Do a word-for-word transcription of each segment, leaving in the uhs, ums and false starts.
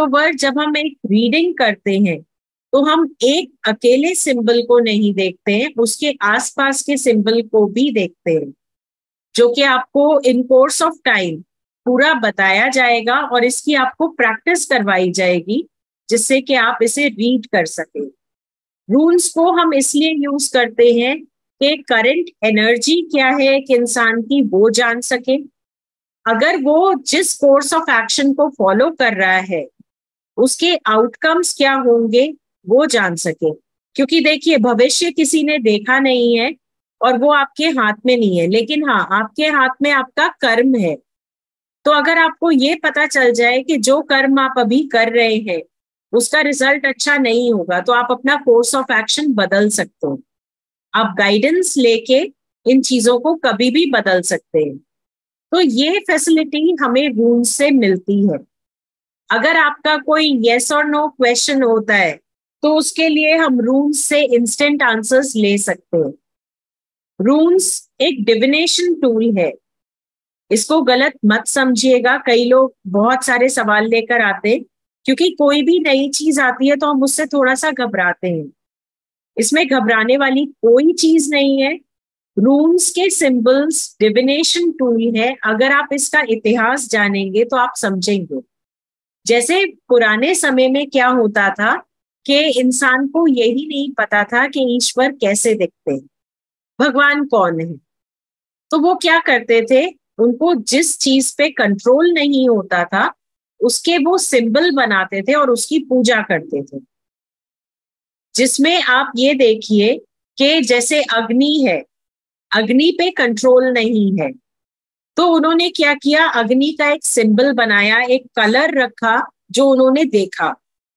Over जब हम एक रीडिंग करते हैं तो हम एक अकेले सिंबल को नहीं देखते हैं, उसके आसपास के सिंबल को भी देखते हैं, जो कि आपको इन कोर्स ऑफ टाइम पूरा बताया जाएगा और इसकी आपको प्रैक्टिस करवाई जाएगी, जिससे कि आप इसे रीड कर सकें। रूल्स को हम इसलिए यूज करते हैं कि करंट एनर्जी क्या है एक इंसान की वो जान सके, अगर वो जिस कोर्स ऑफ एक्शन को फॉलो कर रहा है उसके आउटकम्स क्या होंगे वो जान सके। क्योंकि देखिए, भविष्य किसी ने देखा नहीं है और वो आपके हाथ में नहीं है, लेकिन हाँ, आपके हाथ में आपका कर्म है। तो अगर आपको ये पता चल जाए कि जो कर्म आप अभी कर रहे हैं उसका रिजल्ट अच्छा नहीं होगा, तो आप अपना कोर्स ऑफ एक्शन बदल सकते हो। आप गाइडेंस लेके इन चीजों को कभी भी बदल सकते हैं। तो ये फैसिलिटी हमें रूल से मिलती है। अगर आपका कोई यस और नो क्वेश्चन होता है तो उसके लिए हम रूल्स से इंस्टेंट आंसर्स ले सकते हैं। रूल्स एक डिविनेशन टूल है, इसको गलत मत समझिएगा। कई लोग बहुत सारे सवाल लेकर आते हैं, क्योंकि कोई भी नई चीज आती है तो हम उससे थोड़ा सा घबराते हैं। इसमें घबराने वाली कोई चीज नहीं है। रून्स के सिंबल्स डिविनेशन टूल है, अगर आप इसका इतिहास जानेंगे तो आप समझेंगे। जैसे पुराने समय में क्या होता था कि इंसान को यही नहीं पता था कि ईश्वर कैसे दिखते हैं, भगवान कौन है। तो वो क्या करते थे, उनको जिस चीज पे कंट्रोल नहीं होता था उसके वो सिंबल बनाते थे और उसकी पूजा करते थे। जिसमें आप ये देखिए कि जैसे अग्नि है, अग्नि पे कंट्रोल नहीं है, तो उन्होंने क्या किया, अग्नि का एक सिंबल बनाया, एक कलर रखा जो उन्होंने देखा।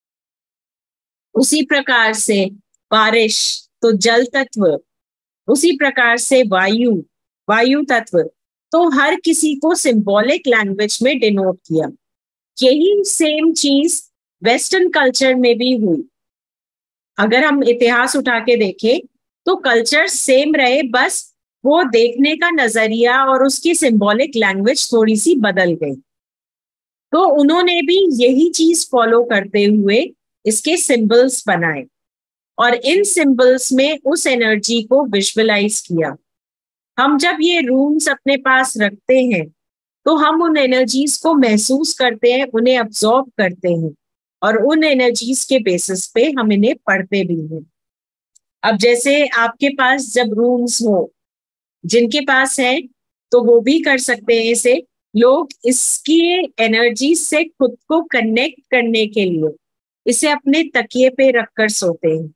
उसी प्रकार से बारिश तो जल तत्व, उसी प्रकार से वायु वायु तत्व, तो हर किसी को सिंबॉलिक लैंग्वेज में डिनोट किया। यही सेम चीज वेस्टर्न कल्चर में भी हुई। अगर हम इतिहास उठा के देखें तो कल्चर सेम रहे, बस वो देखने का नजरिया और उसकी सिंबॉलिक लैंग्वेज थोड़ी सी बदल गई। तो उन्होंने भी यही चीज फॉलो करते हुए इसके सिंबल्स बनाए और इन सिंबल्स में उस एनर्जी को विजुअलाइज किया। हम जब ये रूम्स अपने पास रखते हैं तो हम उन एनर्जीज को महसूस करते हैं, उन्हें अब्सॉर्ब करते हैं और उन एनर्जीज के बेसिस पे हम इन्हें पढ़ते भी हैं। अब जैसे आपके पास जब रूम्स हो, जिनके पास है तो वो भी कर सकते हैं इसे। लोग इसकी एनर्जी से खुद को कनेक्ट करने के लिए इसे अपने तकिए पे रखकर सोते हैं,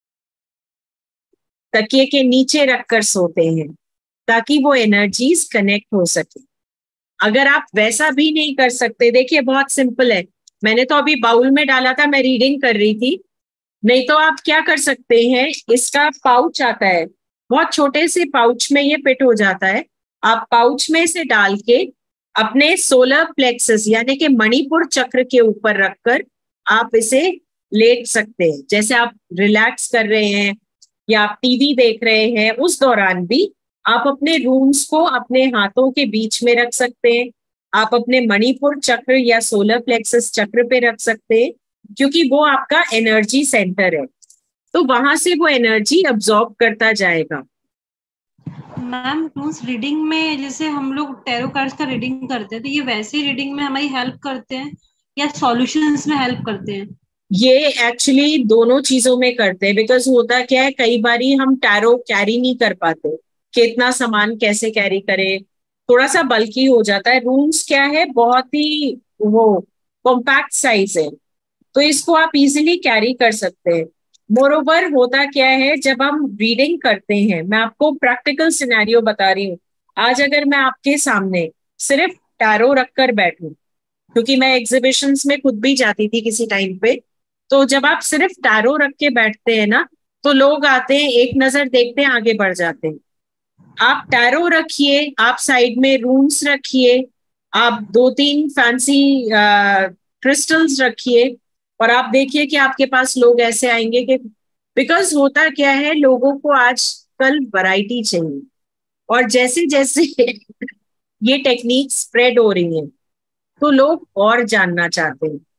तकिए के नीचे रखकर सोते हैं, ताकि वो एनर्जीज कनेक्ट हो सके। अगर आप वैसा भी नहीं कर सकते, देखिए बहुत सिंपल है, मैंने तो अभी बाउल में डाला था, मैं रीडिंग कर रही थी। नहीं तो आप क्या कर सकते हैं, इसका पाउच आता है, बहुत छोटे से पाउच में ये फिट हो जाता है। आप पाउच में से डाल के अपने सोलर प्लेक्सस यानी कि मणिपुर चक्र के ऊपर रखकर आप इसे लेट सकते हैं। जैसे आप रिलैक्स कर रहे हैं या आप टीवी देख रहे हैं, उस दौरान भी आप अपने रूम्स को अपने हाथों के बीच में रख सकते हैं। आप अपने मणिपुर चक्र या सोलर प्लेक्सस चक्र पे रख सकते हैं, क्योंकि वो आपका एनर्जी सेंटर है, तो वहां से वो एनर्जी अब्सॉर्ब करता जाएगा। मैम, उस रीडिंग में जैसे हम लोग टैरो कार्ड्स का रीडिंग करते हैं, तो ये वैसे रीडिंग में हमारी हेल्प करते हैं या सॉल्यूशंस में हेल्प करते हैं? ये एक्चुअली दोनों चीजों में करते हैं। बिकॉज होता क्या है, कई बारी हम टैरो कैरी नहीं कर पाते कि इतना सामान कैसे कैरी करें, थोड़ा सा बल्कि हो जाता है। रूम्स क्या है, बहुत ही वो कॉम्पैक्ट साइज है, तो इसको आप इजीली कैरी कर सकते हैं। मोरोवर होता क्या है, जब हम रीडिंग करते हैं, मैं आपको प्रैक्टिकल सिनेरियो बता रही हूँ। आज अगर मैं आपके सामने सिर्फ टैरो रखकर बैठूं, क्योंकि मैं एग्जीबिशंस में खुद भी जाती थी किसी टाइम पे, तो जब आप सिर्फ टैरो रख के बैठते हैं ना, तो लोग आते हैं, एक नजर देखते हैं, आगे बढ़ जाते हैं। आप टैरो रखिए, आप साइड में रूम्स रखिए, आप दो तीन फैंसी क्रिस्टल्स रखिए, और आप देखिए कि आपके पास लोग ऐसे आएंगे कि, बिकॉज होता क्या है, लोगों को आजकल वैरायटी चाहिए, और जैसे जैसे ये टेक्निक स्प्रेड हो रही है तो लोग और जानना चाहते हैं।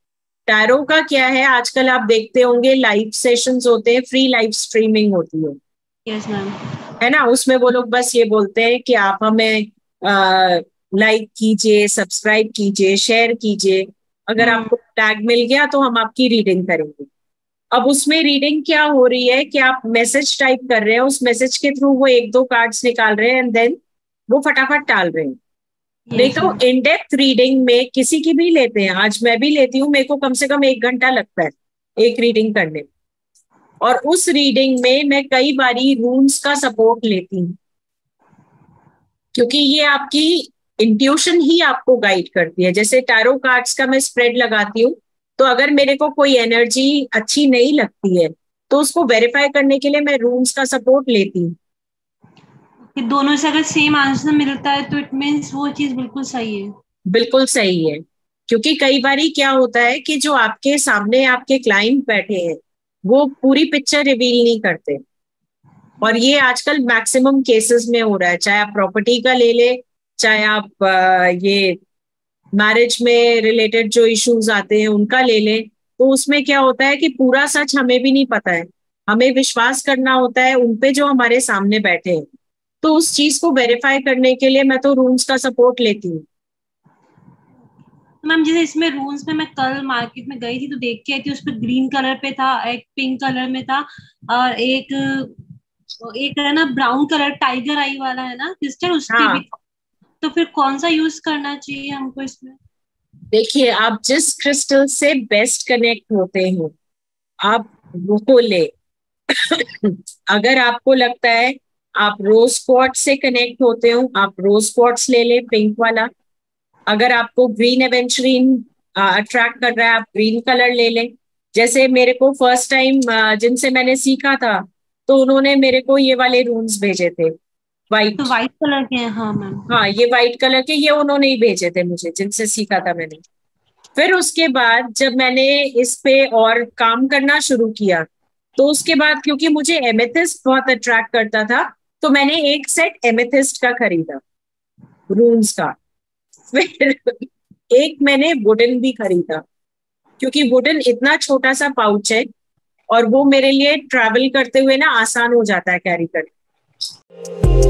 टैरो का क्या है, आजकल आप देखते होंगे लाइव सेशंस होते हैं, फ्री लाइव स्ट्रीमिंग होती है। Yes ma'am. है ना, उसमें वो लोग बस ये बोलते हैं कि आप हमें लाइक कीजिए, सब्सक्राइब कीजिए, शेयर कीजिए, अगर हम्म। आपको टैग मिल गया तो हम आपकी रीडिंग करेंगे। अब उसमें रीडिंग क्या हो रही है कि आप मैसेज टाइप कर रहे हैं, उस मैसेज के थ्रू वो एक दो कार्ड्स निकाल रहे हैं एंड देन वो फटाफट डाल रहे हैं। नहीं यस तो मैम। इन डेप्थ रीडिंग में किसी की भी लेते हैं, आज मैं भी लेती हूँ, मेरे को कम से कम एक घंटा लगता है एक रीडिंग करने में। और उस रीडिंग में मैं कई बारी रून्स का सपोर्ट लेती हूँ, क्योंकि ये आपकी इंट्यूशन ही आपको गाइड करती है। जैसे टैरो कार्ड्स का मैं स्प्रेड लगाती हूँ, तो अगर मेरे को कोई एनर्जी अच्छी नहीं लगती है तो उसको वेरीफाई करने के लिए मैं रून्स का सपोर्ट लेती हूँ। कि दोनों से अगर सेम आंसर मिलता है तो इट मीन्स वो चीज बिल्कुल सही है। बिल्कुल सही है, क्योंकि कई बारी क्या होता है कि जो आपके सामने आपके क्लाइंट बैठे हैं वो पूरी पिक्चर रिवील नहीं करते, और ये आजकल मैक्सिमम केसेस में हो रहा है। चाहे आप प्रॉपर्टी का ले ले, चाहे आप अ, ये मैरिज में रिलेटेड जो इश्यूज आते हैं उनका ले ले, तो उसमें क्या होता है कि पूरा सच हमें भी नहीं पता है, हमें विश्वास करना होता है उनपे जो हमारे सामने बैठे हैं। तो उस चीज को वेरीफाई करने के लिए मैं तो रूम्स का सपोर्ट लेती हूँ। तो मैम जैसे इसमें रूल्स में मैं कल मार्केट में गई थी तो देख के आई थी, उस पर ग्रीन कलर पे था, एक पिंक कलर में था, और एक एक है ना ब्राउन कलर टाइगर आई वाला है ना क्रिस्टल, उसके भी। हाँ, तो फिर कौन सा यूज करना चाहिए हमको इसमें? देखिए आप जिस क्रिस्टल से बेस्ट कनेक्ट होते हो आप वो ले। अगर आपको लगता है आप रोज क्वार्ट्ज से कनेक्ट होते हो, आप रोज क्वार्ट्ज ले ले पिंक वाला। अगर आपको ग्रीन एवेंचुरीन अट्रैक्ट कर रहा है, आप ग्रीन कलर ले लें। जैसे मेरे को फर्स्ट टाइम जिनसे मैंने सीखा था, तो उन्होंने मेरे को ये वाले रून्स भेजे थे, तो वाइट। व्हाइट कलर के हैं, हाँ मैम। हाँ, ये वाइट कलर के, ये उन्होंने ही भेजे थे मुझे, जिनसे सीखा था मैंने। फिर उसके बाद जब मैंने इस पे और काम करना शुरू किया, तो उसके बाद क्योंकि मुझे एमेथिस्ट बहुत अट्रैक्ट करता था, तो मैंने एक सेट एमेथिस्ट का खरीदा, रून्स का। फिर एक मैंने वुडन भी खरीदा, क्योंकि वुडन इतना छोटा सा पाउच है और वो मेरे लिए ट्रैवल करते हुए ना आसान हो जाता है कैरी करना।